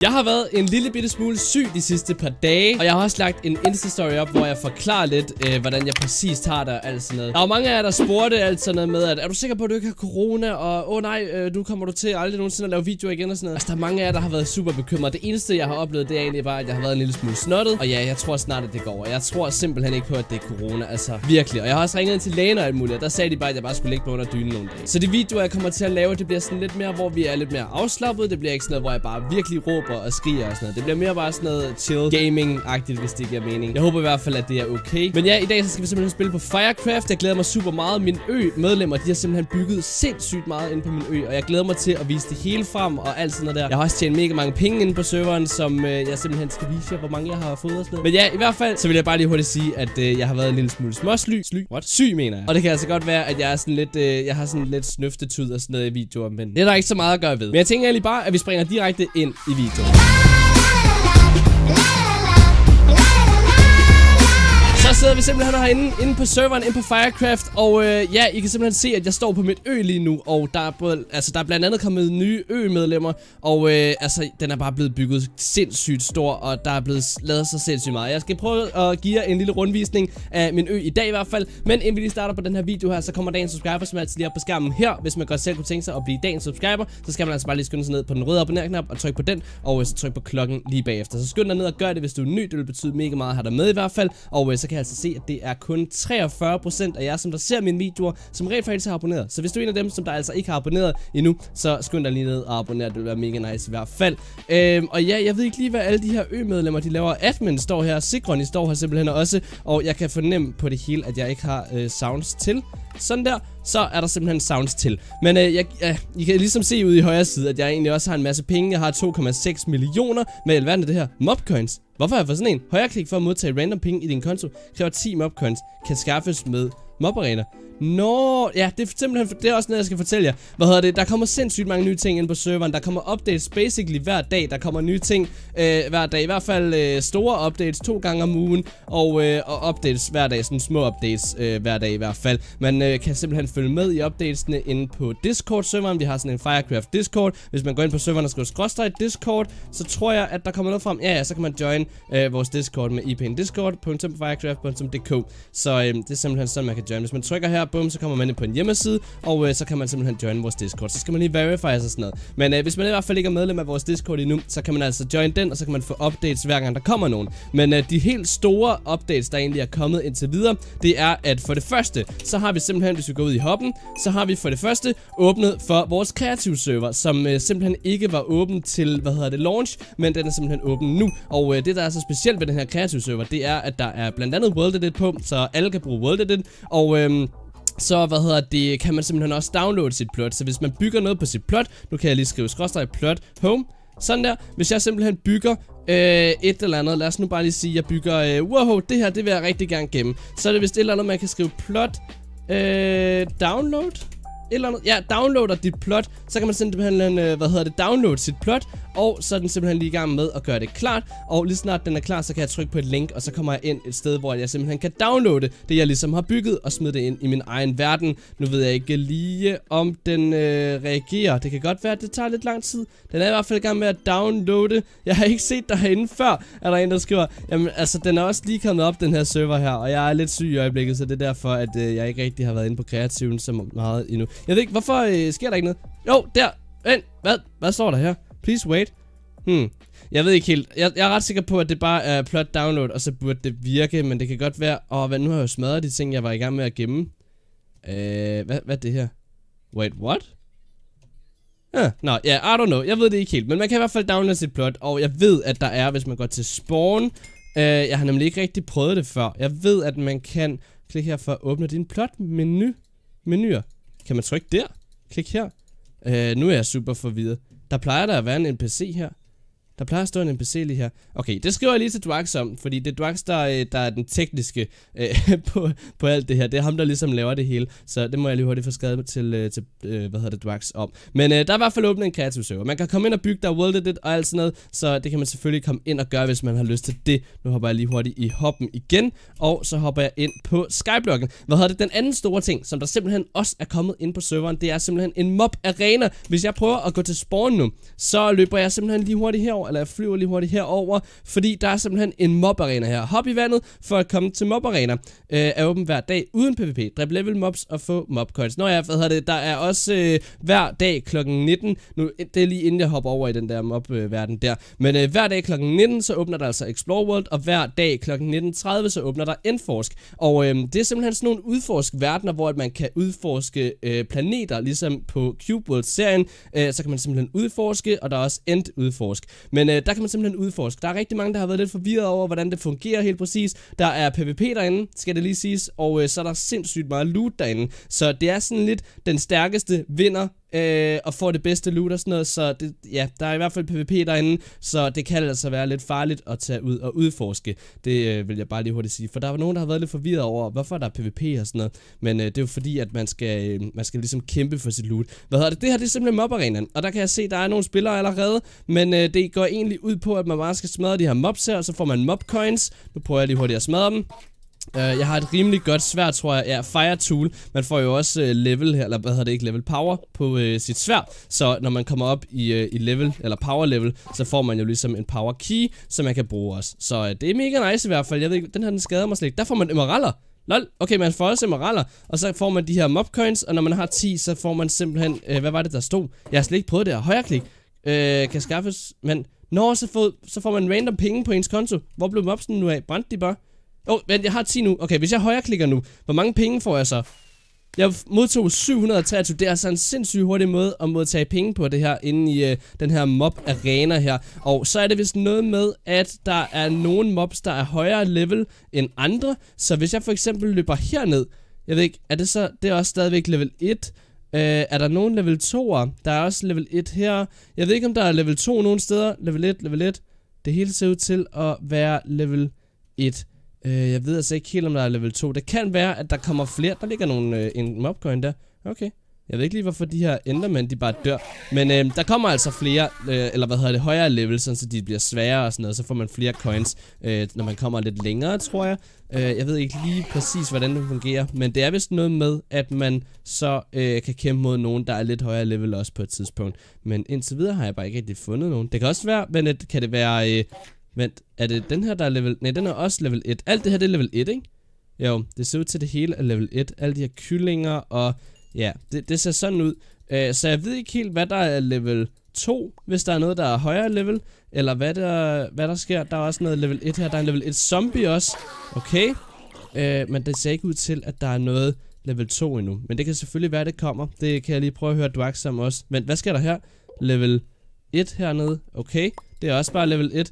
Jeg har været en lille bitte smule syg de sidste par dage, og jeg har også lagt en Insta-story op, hvor jeg forklarer lidt, hvordan jeg præcis har det og alt sådan noget. Der var mange af jer, der spurgte alt sådan noget med, at er du sikker på, at du ikke har corona, og nej, nu kommer du til aldrig nogensinde at lave videoer igen og sådan noget. Altså, der er mange af jer, der har været super bekymret. Det eneste, jeg har oplevet, det er egentlig bare, at jeg har været en lille smule snottet, og ja, jeg tror snart, at det går over. Jeg tror simpelthen ikke på, at det er corona, altså virkelig. Og jeg har også ringet ind til lægen og alt muligt, og der sagde de bare, at jeg bare skulle ligge på under dynen nogle dage. Så de videoer, jeg kommer til at lave, det bliver sådan lidt mere, hvor vi er lidt mere afslappet. Det bliver ikke sådan noget, hvor jeg bare virkelig råber og skriger og sådan noget. Det bliver mere bare sådan noget chill gaming-agtigt, hvis det giver mening. Jeg håber i hvert fald, at det er okay. Men ja, i dag så skal vi simpelthen spille på Firecraft. Jeg glæder mig super meget. Mine medlemmer, de har simpelthen bygget sindssygt meget inde på min ø, og jeg glæder mig til at vise det hele frem og alt sådan noget der. Jeg har også tjent mega mange penge inde på serveren, som jeg simpelthen skal vise jer, hvor mange jeg har fået og sådan noget. Men ja, i hvert fald, så vil jeg bare lige hurtigt sige, at jeg har været en lille smule syg, mener jeg. Og det kan altså godt være, at jeg er sådan lidt, jeg har sådan lidt snøftetud og sådan noget i videoer, men det er der ikke så meget at gøre ved. Men jeg tænker egentlig bare, at vi springer direkte ind i videoen. Så sidder vi simpelthen herinde inde på serveren, inde på Firecraft, og ja, I kan simpelthen se, at jeg står på mit ø lige nu, og der er både, altså der er blandt andet kommet nye ø-medlemmer, og altså den er bare blevet bygget sindssygt stor, og der er blevet lavet så sindssygt meget. Jeg skal prøve at give jer en lille rundvisning af min ø i dag i hvert fald, men inden vi lige starter på den her video her, så kommer dagens subscriber, som altid lige op på skærmen her. Hvis man godt selv kunne tænke sig at blive dagens subscriber, så skal man altså bare lige skynde sig ned på den røde abonner-knap og trykke på den, og så tryk på klokken lige bagefter. Så skynd dig ned og gør det, hvis du er ny. Det vil betyde mega meget at have dig med i hvert fald, og så kan jeg altså se, at det er kun 43% af jer, som der ser mine videoer, som rent faktisk har abonneret. Så hvis du er en af dem, som der altså ikke har abonneret endnu, så skynd dig lige ned og abonner. Det vil være mega nice i hvert fald. Og ja, jeg ved ikke lige, hvad alle de her ø-medlemmer, de laver. Admin står her, Sigrun står her simpelthen også, og jeg kan fornemme på det hele, at jeg ikke har sounds til. Sådan der, så er der simpelthen sounds til. Men I kan ligesom se ud i højre side, at jeg egentlig også har en masse penge. Jeg har 2,6 millioner med hvad er det her? Mobcoins. Hvorfor har jeg fået sådan en? Højreklik for at modtage random penge i din konto. Kræver 10 mobcoins. Kan skaffes med mobarena. Nå, ja, det er simpelthen, det er også noget, jeg skal fortælle jer. Der kommer sindssygt mange nye ting ind på serveren. Der kommer updates basically hver dag. Der kommer nye ting hver dag. I hvert fald store updates 2 gange om ugen. Og updates hver dag, sådan små updates hver dag i hvert fald. Man kan simpelthen følge med i updatesene inde på Discord-serveren. Vi har sådan en Firecraft Discord. Hvis man går ind på serveren og skriver /Discord, så tror jeg, at der kommer noget frem. Ja, så kan man join vores Discord med IP'en discord.firecraft.dk. Så det er simpelthen sådan, man kan join. Hvis man trykker her, bum, så kommer man ind på en hjemmeside, og så kan man simpelthen join vores Discord. Så skal man lige verify og sådan noget. Men hvis man i hvert fald ikke er medlem af vores Discord endnu, så kan man altså join den, og så kan man få updates hver gang der kommer nogen. Men de helt store updates, der egentlig er kommet indtil videre, det er, at for det første, så har vi simpelthen, hvis vi går ud i hoppen, så har vi for det første åbnet for vores kreativ server, som simpelthen ikke var åben til, launch, men den er simpelthen åben nu. Og det, der er så specielt ved den her kreativ server, det er, at der er blandt andet World Edit på, så alle kan bruge World Edit, og så kan man simpelthen også downloade sit plot. Så hvis man bygger noget på sit plot, nu kan jeg lige skrive /plot home, sådan der. Hvis jeg simpelthen bygger et eller andet, lad os nu bare lige sige, jeg bygger wow, det her, det vil jeg rigtig gerne gemme. Så er det vist et eller andet, man kan skrive plot download eller andet. Ja, downloader dit plot, så kan man simpelthen, downloade sit plot, og så er den simpelthen lige i gang med at gøre det klart, og lige snart den er klar, så kan jeg trykke på et link, og så kommer jeg ind et sted, hvor jeg simpelthen kan downloade det, jeg ligesom har bygget, og smide det ind i min egen verden. Nu ved jeg ikke lige, om den reagerer. Det kan godt være, at det tager lidt lang tid. Den er i hvert fald i gang med at downloade. Jeg har ikke set derinde før, er der en, der skriver. Jamen, altså, den er også lige kommet op, den her server her, og jeg er lidt syg i øjeblikket, så det er derfor, at jeg ikke rigtig har været inde på kreativen så meget endnu. Jeg ved ikke, hvorfor sker der ikke noget? Jo, der. Vent, hvad står der her? Please wait. Jeg ved ikke helt. Jeg er ret sikker på, at det bare er plot download, og så burde det virke, men det kan godt være. Nu har jeg jo smadret de ting, jeg var i gang med at gemme. Hvad er det her? Wait, what? I don't know. Jeg ved det ikke helt, men man kan i hvert fald downloade sit plot, og jeg ved, at der er, hvis man går til spawn. Jeg har nemlig ikke rigtig prøvet det før. Jeg ved, at man kan klikke her for at åbne din plot-menuer. Kan man trykke der? Klik her. Nu er jeg super forvirret. Der plejer der at være en NPC her. Der plejer at stå en NPC lige her. Okay, det skriver jeg lige til Dwax om, fordi det er Dwax, der er den tekniske på alt det her. Det er ham, der ligesom laver det hele. Så det må jeg lige hurtigt få skrevet til Dwax om. Men der er i hvert fald åbnet en kreativ server. Man kan komme ind og bygge der World Edit og alt sådan noget. Så det kan man selvfølgelig komme ind og gøre, hvis man har lyst til det. Nu hopper jeg lige hurtigt i hoppen igen. Og så hopper jeg ind på Skyblokken. Den anden store ting, som der simpelthen også er kommet ind på serveren, det er simpelthen en mob arena. Hvis jeg prøver at gå til spawn nu, så løber jeg simpelthen lige hurtigt herover. herover, eller jeg flyver lige hurtigt herover, fordi der er simpelthen en mob-arena her. Hop i vandet for at komme til mob-arena. Er åben hver dag uden PvP. Dræb level mobs og få mob coins. Nå ja, hvad hedder det? Der er også hver dag kl. 19. Nu, det er lige inden jeg hopper over i den der mob-verden der. Men hver dag kl. 19, så åbner der altså Explore World, og hver dag kl. 19:30, så åbner der Endforsk. Og det er simpelthen sådan nogle udforsk-verdener, hvor man kan udforske planeter, ligesom på Cube World-serien. Så kan man simpelthen udforske, og der er også End-udforsk. Men der kan man simpelthen udforske. Der er rigtig mange, der har været lidt forvirret over, hvordan det fungerer helt præcis. Der er PvP derinde, skal det lige siges, og så er der sindssygt meget loot derinde. Så det er sådan lidt den stærkeste vinder og får det bedste loot og sådan noget, så det, ja, der er i hvert fald PvP derinde, så det kan altså være lidt farligt at tage ud og udforske. Det vil jeg bare lige hurtigt sige, for der er nogen, der har været lidt forvirret over, hvorfor der er PvP og sådan noget, men det er jo fordi, at man skal ligesom kæmpe for sit loot. Hvad hedder det? Det her, det er simpelthen mob-arenaen, og der kan jeg se, der er nogle spillere allerede, men det går egentlig ud på, at man bare skal smadre de her mobs her, og så får man mob coins. Nu prøver jeg lige hurtigt at smadre dem. Jeg har et rimelig godt sværd, tror jeg. Ja, Fire Tool. Man får jo også level her, eller hvad hedder det, ikke level power på sit sværd. Så når man kommer op i level, eller power level, så får man jo ligesom en power key, som man kan bruge også. Så det er mega nice i hvert fald. Jeg ved ikke, den her den skader mig slet ikke. Der får man emeralder. Lol. Okay, man får også emeralder, og så får man de her mob coins, og når man har 10, så får man simpelthen, hvad var det der stod? Jeg har slet ikke prøvet det her. Højreklik. Kan skaffes, men når så får man random penge på ens konto. Hvor blev mobsen nu af? Brændte de bare? Vent, jeg har 10 nu. Okay, hvis jeg højreklikker nu, hvor mange penge får jeg så? Jeg modtog 723. Det er altså en sindssygt hurtig måde at modtage penge på det her inde i den her mob-arena her. Og så er det vist noget med, at der er nogle mobs, der er højere level end andre. Så hvis jeg for eksempel løber herned, jeg ved ikke, er det så, det er også stadigvæk level 1. Er der nogen level 2'er? Der er også level 1 her. Jeg ved ikke, om der er level 2 nogen steder. Level 1. Det hele ser ud til at være level 1. Jeg ved altså ikke helt, om der er level 2. Det kan være, at der kommer flere. Der ligger en mobcoin der. Okay. Jeg ved ikke lige, hvorfor de her endermænd, de bare dør. Men der kommer altså flere, eller hvad hedder det, højere level, sådan så de bliver sværere og sådan noget. Så får man flere coins, når man kommer lidt længere, tror jeg. Jeg ved ikke lige præcis, hvordan det fungerer. Men det er vist noget med, at man så kan kæmpe mod nogen, der er lidt højere level også på et tidspunkt. Men indtil videre har jeg bare ikke rigtig fundet nogen. Det kan også være, men kan det være... Vent, er det den her, der er level... Nej, den er også level 1. Alt det her, det er level 1, ikke? Jo, det ser ud til det hele er level 1. Alle de her kyllinger og... Ja, det ser sådan ud. Så jeg ved ikke helt, hvad der er level 2, hvis der er noget, der er højere level. Eller hvad der sker. Der er også noget level 1 her. Der er en level 1 zombie også. Okay. Men det ser ikke ud til, at der er noget level 2 endnu. Men det kan selvfølgelig være, det kommer. Det kan jeg lige prøve at høre Dwax om også. Men hvad sker der her? Level 1 hernede. Okay. Det er også bare level 1.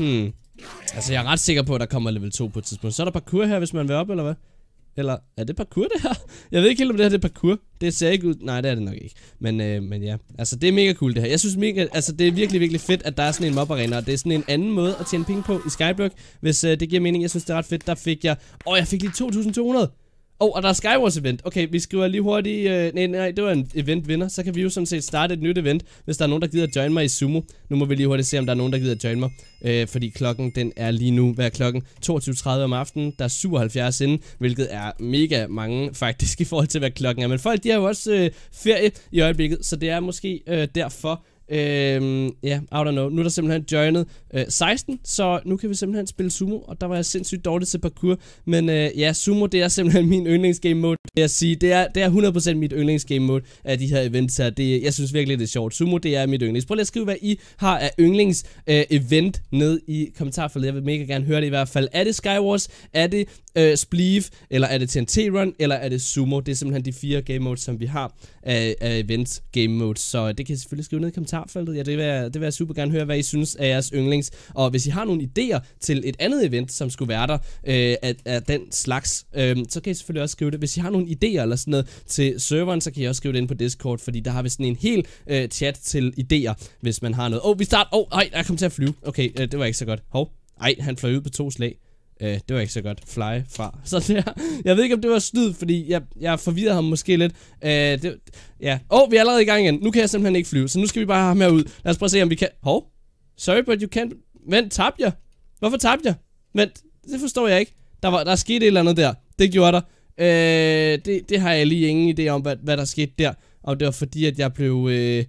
Altså jeg er ret sikker på, at der kommer level 2 på et tidspunkt. Så er der parkour her, hvis man vil op, eller hvad? Eller er det parkour, det her? Jeg ved ikke helt, om det her det er parkour. Det ser ikke ud. Nej, det er det nok ikke. Men ja, altså det er mega cool det her. Jeg synes altså det er virkelig, virkelig fedt, at der er sådan en mob-arena. Og det er sådan en anden måde at tjene penge på i Skyblock. Hvis det giver mening. Jeg synes, det er ret fedt. Der fik jeg... jeg fik lige 2.200. Og der er Skywars event. Okay, vi skriver lige hurtigt... Nej, det var en event vinder. Så kan vi jo sådan set starte et nyt event, hvis der er nogen, der gider at join mig i Sumo. Nu må vi lige hurtigt se, om der er nogen, der gider at join mig. Fordi klokken, den er lige nu, hvad er klokken? 22.30 om aftenen. Der er 77 inde, hvilket er mega mange faktisk i forhold til, hvad klokken er. Men folk, de har jo også ferie i øjeblikket, så det er måske derfor... I don't know. Nu er der simpelthen joinet 16, så nu kan vi simpelthen spille Sumo, og der var jeg sindssygt dårlig til parkour. Men Sumo, det er simpelthen min yndlingsgame mode, vil jeg sige. Det er 100% mit yndlingsgame mode af de her events her. Jeg synes virkelig, det er sjovt. Sumo, det er mit yndlings. Prøv lige at skrive, hvad I har af yndlings event ned i kommentarfeltet. Jeg vil mega gerne høre det i hvert fald. Er det Skywars? Er det Spleef? Eller er det TNT Run? Eller er det Sumo? Det er simpelthen de 4 game modes, som vi har af event game modes. Så det kan I selvfølgelig skrive ned i kommentarfeltet. Ja, det vil jeg super gerne høre, hvad I synes er jeres yndlings. Og hvis I har nogle idéer til et andet event, som skulle være der af den slags, så kan I selvfølgelig også skrive det. Hvis I har nogle idéer eller sådan noget til serveren, så kan I også skrive det ind på Discord, fordi der har vi sådan en hel chat til idéer, hvis man har noget. Vi starter. Jeg kom til at flyve. Okay, det var ikke så godt. Han fløj ud på 2 slag. Det var ikke så godt. Fly fra. Så der. Jeg ved ikke, om det var snyd, fordi jeg forvirrede ham måske lidt. Vi er allerede i gang igen. Nu kan jeg simpelthen ikke flyve, så nu skal vi bare have ham herud. Lad os prøve at se, om vi kan... Sorry, but you can't... Vent, tabte jeg? Hvorfor tabte jeg? Vent, det forstår jeg ikke. Der skete et eller andet der. Det gjorde der. Det har jeg lige ingen idé om, hvad der skete der. Og det var fordi, at jeg blev...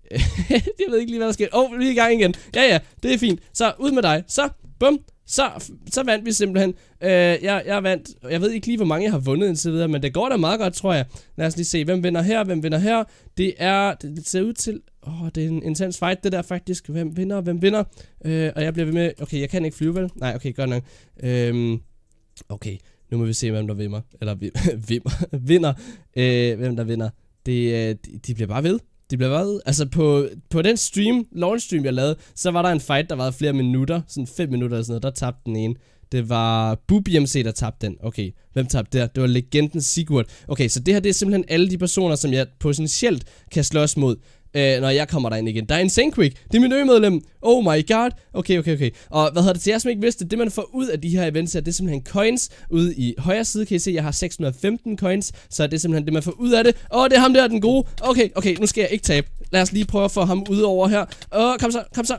Jeg ved ikke lige, hvad der sker. Vi er i gang igen. Ja, det er fint. Så, ud med dig. Så, bum. Så vandt vi simpelthen. Jeg vandt. Jeg ved ikke lige, hvor mange jeg har vundet indtil videre, men det går da meget godt, tror jeg. Lad os lige se, hvem vinder her, hvem vinder her. Det ser ud til... det er en intens fight, det der faktisk. Hvem vinder? Og jeg bliver ved med... Okay, jeg kan ikke flyve, vel? Nej, okay, godt nok. Okay, nu må vi se, hvem der vinder. Eller vinder. Hvem der vinder. De bliver bare ved. De bliver ved. Altså på den launch stream jeg lavede, så var der en fight, der var flere minutter. Sådan 5 minutter eller sådan noget. Der tabte den ene. Det var BoobMC, der tabte den. Okay, hvem tabte der? Det var legenden Sigurd. Okay, så det her, det er simpelthen alle de personer, som jeg potentielt kan slås mod, når jeg kommer derind igen. Der er en Senquick. Det er min øgemedlem. Oh my god. Okay. Og hvad hedder det til jer, som ikke vidste? Det man får ud af de her events her, det er simpelthen coins. Ude i højre side kan I se, jeg har 615 coins. Så det er simpelthen det, man får ud af det. Det er ham der, den gode. Okay, nu skal jeg ikke tabe. Lad os lige prøve at få ham ud over her. Kom så.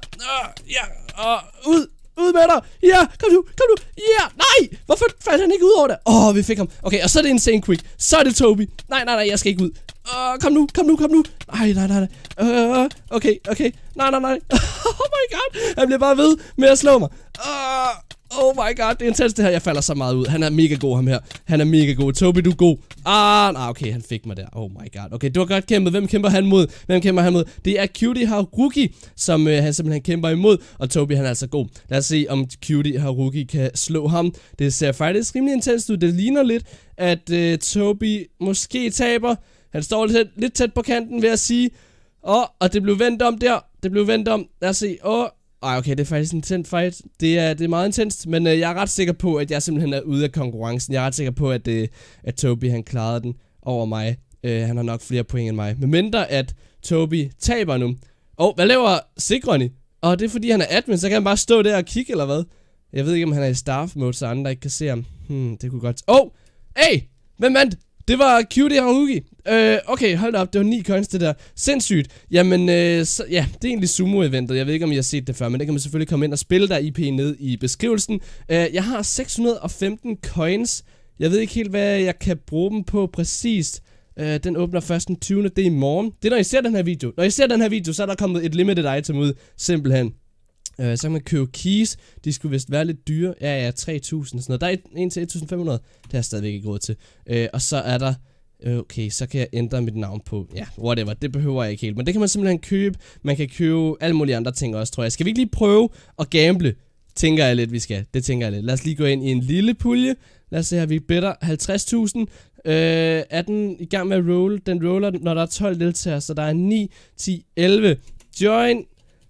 Ud med dig! Ja, kom nu! Ja, nej! Hvorfor faldt han ikke ud over det? Vi fik ham. Okay, og så er det en Senquick. Så er det Toby. Nej, jeg skal ikke ud. Kom nu. Nej. Okay. Nej. Oh my god. Han bliver bare ved med at slå mig. Oh my god, det er intens det her. Jeg falder så meget ud. Han er mega god, ham her. Han er mega god. Toby, du er god. Nej, okay, han fik mig der. Oh my god. Okay, du har godt kæmpet. Hvem kæmper han mod? Det er Cutie Haruki, som han simpelthen kæmper imod. Og Toby, han er altså god. Lad os se, om Cutie Haruki kan slå ham. Det ser faktisk rimelig intenst ud. Det ligner lidt, at Toby måske taber. Han står lidt tæt på kanten, vil jeg sige. Og det blev vendt om der. Lad os se. Okay, det er faktisk en intens fight. Det er meget intenst, men jeg er ret sikker på, at jeg simpelthen er ude af konkurrencen. Jeg er ret sikker på, at Toby, han klarede den over mig. Han har nok flere point end mig. Men mindre, at Toby taber nu. Hvad laver Sigroni? Det er fordi, han er admin, så kan han bare stå der og kigge, eller hvad? Jeg ved ikke, om han er i staff mode, så andre ikke kan se ham. Det kunne godt... Hey! Hvem vandt? Det var Cutie Haruki. Okay, hold da op, det var 9 coins det der. Sindssygt. Jamen, det er egentlig sumo-eventet. Jeg ved ikke, om I har set det før, men det kan man selvfølgelig komme ind og spille der IP ned i beskrivelsen. Jeg har 615 coins. Jeg ved ikke helt, hvad jeg kan bruge dem på præcist. Den åbner først den 20. Det er i morgen. Det er, når I ser den her video. Når I ser den her video, så er der kommet et limited item ud. Simpelthen. Så kan man købe keys. De skulle vist være lidt dyre. Ja, 3.000 sådan noget. Der er en til 1.500. Det har jeg stadigvæk ikke råd til. Og så er der... Okay, så kan jeg ændre mit navn på... Ja, whatever. Det behøver jeg ikke helt. Men det kan man simpelthen købe. Man kan købe alle mulige andre ting også, tror jeg. Skal vi ikke lige prøve at gamble? Tænker jeg lidt, vi skal. Det tænker jeg lidt. Lad os lige gå ind i en lille pulje. Lad os se her, vi bedder 50.000. Er den i gang med at roll? Den roller, når der er 12 deltagere. Så der er 9, 10, 11. Join...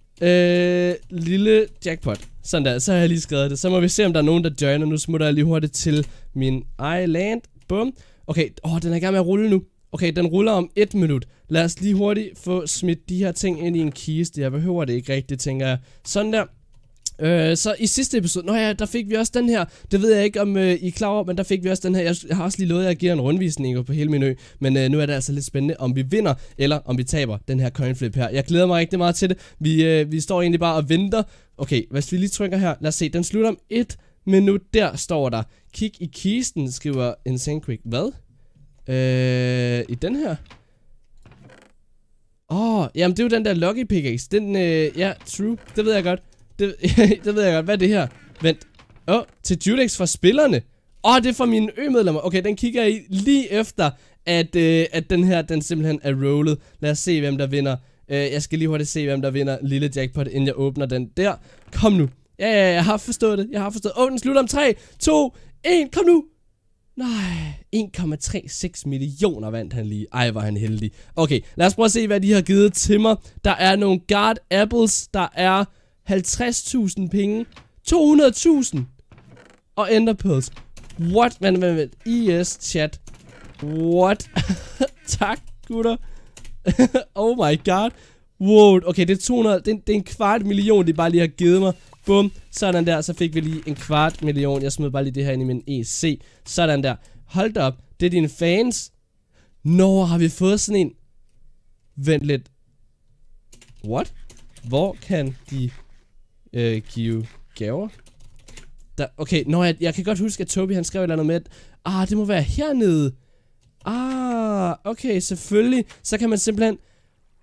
lille jackpot. Sådan der, så har jeg lige skrevet det. Så må vi se, om der er nogen, der joiner. Nu smutter jeg lige hurtigt til min island. Bum. Okay, den er i gang med at rulle nu. Okay, den ruller om 1 minut. Lad os lige hurtigt få smidt de her ting ind i en kiste. Jeg behøver det ikke rigtigt, tænker jeg. Sådan der. Så i sidste episode, der fik vi også den her. Det ved jeg ikke, om I er klar over, men der fik vi også den her. Jeg har også lige lovet, at jeg giver en rundvisning på hele min ø. Men nu er det altså lidt spændende, om vi vinder, eller om vi taber den her coinflip her. Jeg glæder mig rigtig meget til det. Vi står egentlig bare og venter. Okay, hvis vi lige trykker her. Lad os se, den slutter om 1 minut. Der står der. Kig i kisten, skriver en Senquick. Hvad? I den her? Jamen det er jo den der Lucky Pickaxe. Den, ja, true. Det ved jeg godt. Det ved jeg godt. Hvad er det her? Vent. Til Judex fra spillerne. Det er fra mine ø-medlemmer. Okay, den kigger jeg i lige efter, at den her, den simpelthen er rollet. Lad os se, hvem der vinder. Jeg skal lige hurtigt se, hvem der vinder lille jackpot, inden jeg åbner den der. Kom nu. Ja, jeg har forstået det. Den slutter om 3, 2, 1. Kom nu. Nej, 1,36 millioner vandt han lige. Ej, var han heldig. Okay, lad os prøve at se, hvad de har givet til mig. Der er nogle guard apples. Der er 50.000 penge. 200.000. Og enderpearls. What? Vent. ES chat. What? Tak, gutter. Oh my god. Wow, okay, det er 200. Det er en kvart million, de bare lige har givet mig. Bum, sådan der, så fik vi lige en kvart million. Jeg smed bare lige det her ind i min EC. Sådan der. Hold da op, det er dine fans. Har vi fået sådan en? Vent lidt. What? Hvor kan de give gaver? Okay, jeg kan godt huske, at Toby han skrev et eller andet med, at det må være hernede. Okay, selvfølgelig. Så kan man simpelthen...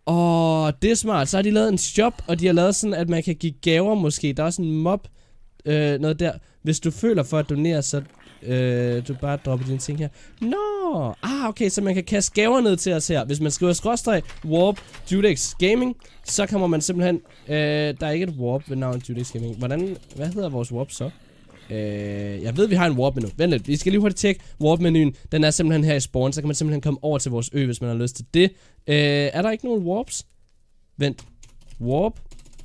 Det er smart. Så har de lavet en shop, og de har lavet sådan, at man kan give gaver måske. Der er også en mob, noget der. Hvis du føler for at donere, så du bare dropper dine ting her. Okay, så man kan kaste gaver ned til os her. Hvis man skriver /warp Judex Gaming, så kommer man simpelthen... der er ikke et warp ved navn Judex Gaming. Hvad hedder vores warp så? Jeg ved, vi har en warp-menu. Vent lidt, vi skal lige hurtigt tjekke warp-menuen. Den er simpelthen her i spawn, så kan man simpelthen komme over til vores ø, hvis man har lyst til det. Er der ikke nogen warps? Vent. Warp.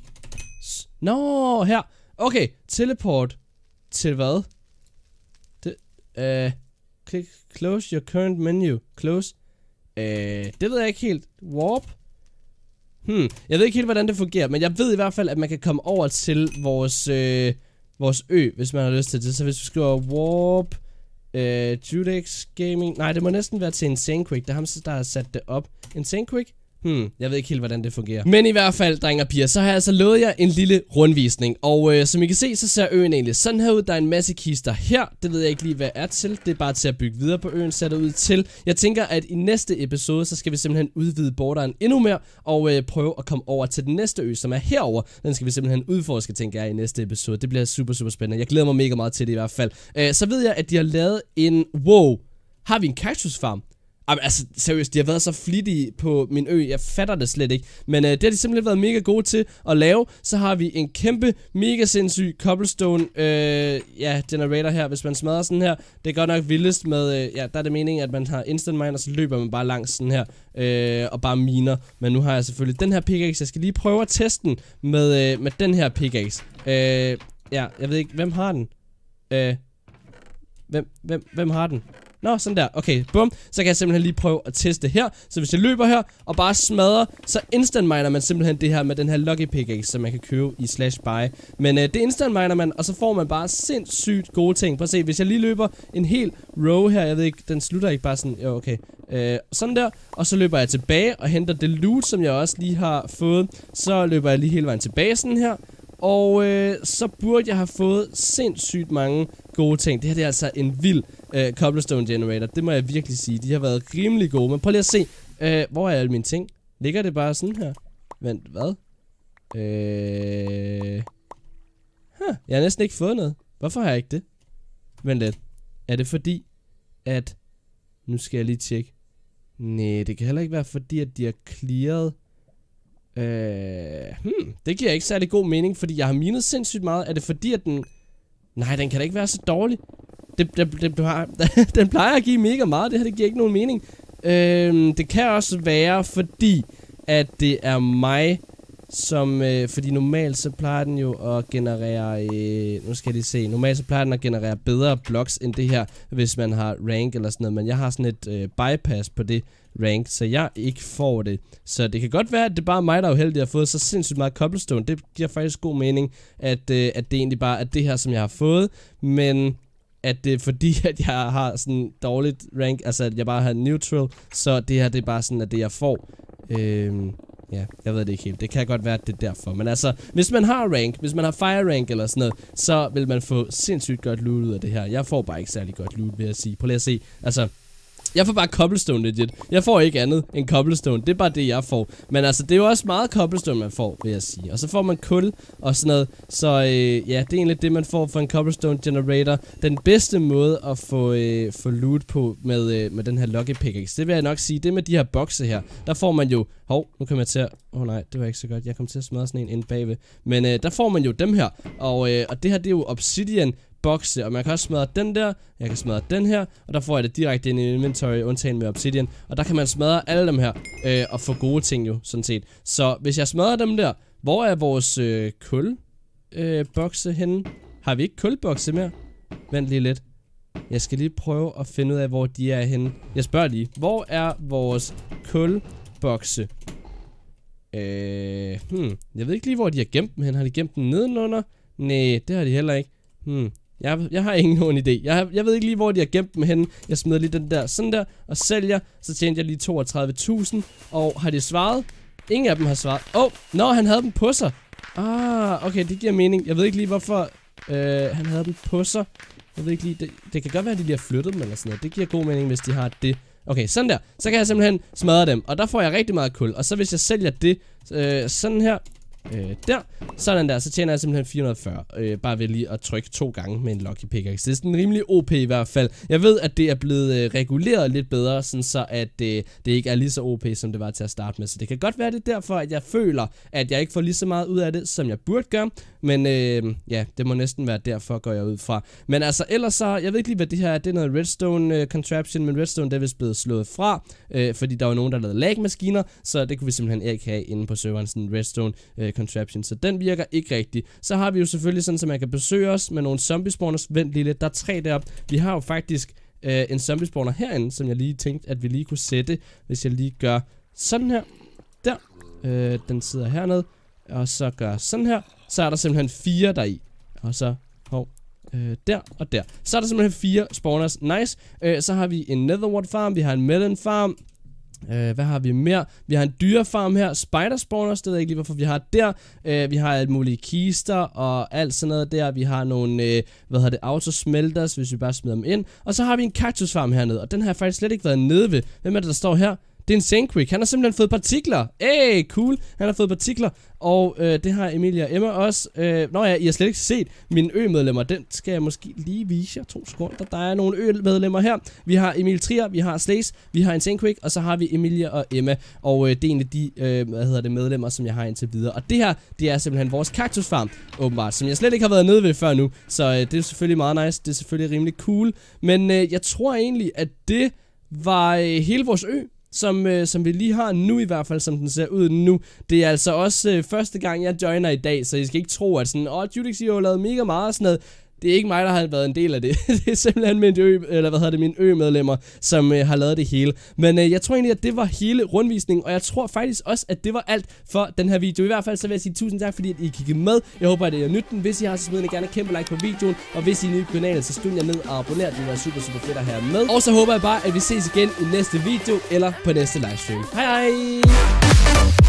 Her. Okay, teleport. Til hvad? Click close your current menu. Close. Det ved jeg ikke helt. Warp. Jeg ved ikke helt, hvordan det fungerer, men jeg ved i hvert fald, at man kan komme over til vores ø, hvis man har lyst til det. Så hvis vi skriver warp Judex Gaming. Nej, det må næsten være til Insane Quick. Det er ham, der har sat det op. Insane Quick? Jeg ved ikke helt, hvordan det fungerer. Men i hvert fald, drenge og piger, så har jeg altså lovet jer en lille rundvisning. Og som I kan se, så ser øen egentlig sådan her ud. Der er en masse kister her. Det ved jeg ikke lige, hvad er til. Det er bare til at bygge videre på øen, ser det ud til. Jeg tænker, at i næste episode, så skal vi simpelthen udvide borderen endnu mere. Og prøve at komme over til den næste ø, som er herover. Den skal vi simpelthen udforske, tænker jeg, i næste episode. Det bliver super, super spændende. Jeg glæder mig mega meget til det i hvert fald. Så ved jeg, at de har lavet en... Wow! Har vi en cactus farm? Altså, seriøst, de har været så flittige på min ø, jeg fatter det slet ikke. Men det har de simpelthen været mega gode til at lave. Så har vi en kæmpe, mega sindssyg cobblestone generator her, hvis man smadrer sådan her. Det er godt nok vildest med, der er det meningen, at man har instant mine, og så løber man bare langs sådan her, og bare miner. Men nu har jeg selvfølgelig den her pickaxe. Jeg skal lige prøve at teste den med den her pickaxe. Jeg ved ikke, hvem har den? Hvem har den? Sådan der. Okay, bum. Så kan jeg simpelthen lige prøve at teste her. Så hvis jeg løber her og bare smadrer, så instant miner man simpelthen det her med den her lucky pickaxe, som man kan købe i /buy. Men det instant miner man, og så får man bare sindssygt gode ting. Prøv at se, hvis jeg lige løber en hel row her, jeg ved ikke, den slutter ikke bare sådan, jo okay. Sådan der, og så løber jeg tilbage og henter det loot, som jeg også lige har fået. Så løber jeg lige hele vejen tilbage sådan her. Og så burde jeg have fået sindssygt mange gode ting. Det her det er altså en vild cobblestone generator. Det må jeg virkelig sige. De har været rimelig gode. Men prøv lige at se. Hvor er alle mine ting? Ligger det bare sådan her? Vent, hvad? Jeg har næsten ikke fået noget. Hvorfor har jeg ikke det? Vent lidt. Er det fordi, at... Nu skal jeg lige tjekke. Nej, det kan heller ikke være fordi, at de har clearet... Det giver ikke særlig god mening, fordi jeg har minet sindssygt meget. Er det fordi, at den... Nej, den kan da ikke være så dårlig. Den plejer at give mega meget. Det her, det giver ikke nogen mening. Det kan også være, fordi at det er mig, som... fordi normalt så plejer den jo at generere... nu skal jeg lige se. Normalt så plejer den at generere bedre blocks end det her, hvis man har rank eller sådan noget. Men jeg har sådan et bypass på det rank, så jeg ikke får det. Så det kan godt være, at det er bare mig, der er uheldig at have fået så sindssygt meget cobblestone. Det giver faktisk god mening, at det egentlig bare er det her, som jeg har fået. Men at det er fordi, at jeg har sådan dårligt rank, altså at jeg bare har neutral, så det her, det er bare sådan, at det jeg får. Ja, jeg ved det ikke helt. Det kan godt være, at det er derfor. Men altså, hvis man har rank, hvis man har fire rank eller sådan noget, så vil man få sindssygt godt loot ud af det her. Jeg får bare ikke særlig godt loot, vil jeg sige. Prøv lige at se. Altså, jeg får bare cobblestone legit. Jeg får ikke andet end cobblestone. Det er bare det, jeg får. Men altså, det er jo også meget cobblestone, man får, vil jeg sige. Og så får man kul og sådan noget. Så ja, det er egentlig det, man får for en cobblestone generator. Den bedste måde at få loot på med den her lucky pickaxe, det vil jeg nok sige. Det med de her bokse her, der får man jo... nu kommer jeg til at... nej, det var ikke så godt. Jeg kom til at smadre sådan en inde bagved. Men der får man jo dem her. Og det her, det er jo obsidian bokse, og man kan også smadre den der, jeg kan smadre den her, og der får jeg det direkte ind i inventory, undtagen med obsidian, og der kan man smadre alle dem her, og få gode ting jo, sådan set. Så hvis jeg smadrer dem der, hvor er vores bokse henne? Har vi ikke kulbokse mere? Vent lige lidt. Jeg skal lige prøve at finde ud af, hvor de er henne. Jeg spørger lige, hvor er vores kulbokse? Jeg ved ikke lige, hvor de har gemt dem hen. Har de gemt dem nedenunder? Nej, det har de heller ikke. Jeg har ingen nogen idé. Jeg ved ikke lige, hvor de har gemt dem henne. Jeg smider lige den der sådan der og sælger. Så tjente jeg lige 32.000. Og har de svaret? Ingen af dem har svaret. Han havde dem på sig. Okay, det giver mening. Jeg ved ikke lige, hvorfor han havde dem på sig. Jeg ved ikke lige. Det kan godt være, at de lige har flyttet dem eller sådan noget. Det giver god mening, hvis de har det. Okay, sådan der. Så kan jeg simpelthen smadre dem, og der får jeg rigtig meget kul. Og så hvis jeg sælger det sådan her, der, sådan der, så tjener jeg simpelthen 440, bare ved lige at trykke 2 gange med en Lucky Pickaxe. Det er sådan rimelig OP i hvert fald. Jeg ved, at det er blevet reguleret lidt bedre, sådan så at det ikke er lige så OP, som det var til at starte med. Så det kan godt være, det er derfor, at jeg føler, at jeg ikke får lige så meget ud af det, som jeg burde gøre. Men ja, det må næsten være derfor, går jeg ud fra. Men altså, ellers så, jeg ved ikke lige, hvad det her er. Det er noget redstone contraption, men redstone, det er vist blevet slået fra, fordi der var nogen, der lavede lag-maskiner, så det kunne vi simpelthen ikke have inde på serveren, sådan en redstone contraption, så den virker ikke rigtigt. Så har vi jo selvfølgelig sådan, så man kan besøge os med nogle zombie spawners. Vent lige lidt, der er 3 deroppe. Vi har jo faktisk en zombie spawner herinde, som jeg lige tænkte, at vi lige kunne sætte, hvis jeg lige gør sådan her. Der. Den sidder hernede. Og så gør sådan her. Så er der simpelthen 4 deri. Og så, der og der. Så er der simpelthen 4 spawners. Nice. Så har vi en netherwort farm, vi har en melon farm. Hvad har vi mere? Vi har en dyrefarm her. Spider spawners, det ved jeg ikke lige hvorfor vi har der. Vi har alt mulige kister og alt sådan noget der. Vi har nogle, autosmelters, hvis vi bare smider dem ind. Og så har vi en cactus farm hernede. Og den har jeg faktisk slet ikke været nede ved. Hvem er det, der står her? Det er en Sandquick. Han har simpelthen fået partikler. Cool. Han har fået partikler. Og det har Emilie og Emma også. Nå ja, I har slet ikke set mine ø-medlemmer. Den skal jeg måske lige vise jer. 2 sekunder. Der er nogle ø-medlemmer her. Vi har Emil Trier, vi har Slays, vi har en Sandquick, og så har vi Emilie og Emma. Og det er en af de medlemmer, som jeg har indtil videre. Og det her, det er simpelthen vores cactusfarm, åbenbart, som jeg slet ikke har været nede ved før nu. Så det er selvfølgelig meget nice. Det er selvfølgelig rimelig cool. Men jeg tror egentlig, at det var hele vores ø. Som vi lige har nu i hvert fald, som den ser ud nu. Det er altså også første gang jeg joiner i dag, så I skal ikke tro at sådan, Judix, I har jo lavet mega meget og sådan noget. Det er ikke mig, der har været en del af det. Det er simpelthen mine ø-medlemmer, som har lavet det hele. Men jeg tror egentlig, at det var hele rundvisningen, og jeg tror faktisk også, at det var alt for den her video. I hvert fald så vil jeg sige tusind tak, fordi I kiggede med. Jeg håber, at I har nydt den. Hvis I har, så smid gerne et kæmpe like på videoen. Og hvis I er nye på kanalen, så stund jer ned og abonner. Det vil være super fedt at have med. Og så håber jeg bare, at vi ses igen i næste video, eller på næste livestream. Hej hej!